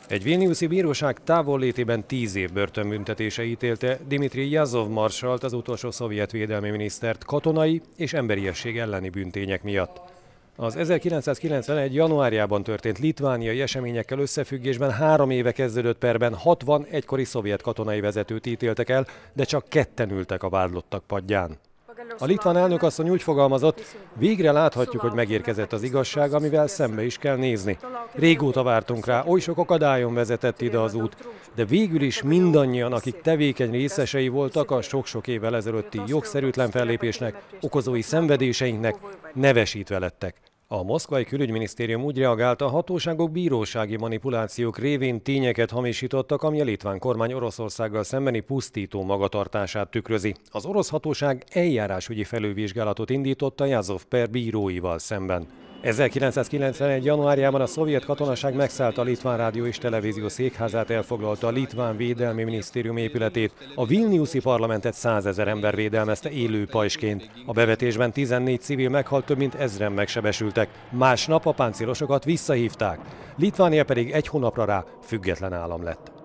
Egy vilniuszi bíróság távollétében 10 év börtönbüntetése ítélte Dimitrij Jazov marsalt, az utolsó szovjet védelmi minisztert katonai és emberiesség elleni bűntények miatt. Az 1991. januárjában történt litvániai eseményekkel összefüggésben 3 éve kezdődött perben 60 egykori szovjet katonai vezetőt ítéltek el, de csak ketten ültek a vádlottak padján. A litván elnökasszony úgy fogalmazott, végre láthatjuk, hogy megérkezett az igazság, amivel szembe is kell nézni. Régóta vártunk rá, oly sok akadályon vezetett ide az út, de végül is mindannyian, akik tevékeny részesei voltak a sok-sok évvel ezelőtti jogszerűtlen fellépésnek, okozói szenvedéseinknek, nevesítve lettek. A moszkvai külügyminisztérium úgy reagált, a hatóságok bírósági manipulációk révén tényeket hamisítottak, ami a litván kormány Oroszországgal szembeni pusztító magatartását tükrözi. Az orosz hatóság eljárásügyi felülvizsgálatot indított a Jazov per bíróival szemben. 1991. januárjában a szovjet katonaság megszállta a litván rádió és televízió székházát, elfoglalta a litván védelmi minisztérium épületét, a vilniuszi parlamentet 100 000 ember védelmezte élő pajsként. A bevetésben 14 civil meghalt, több mint 1000-en megsebesültek. Másnap a páncélosokat visszahívták. Litvánia pedig egy hónapra rá független állam lett.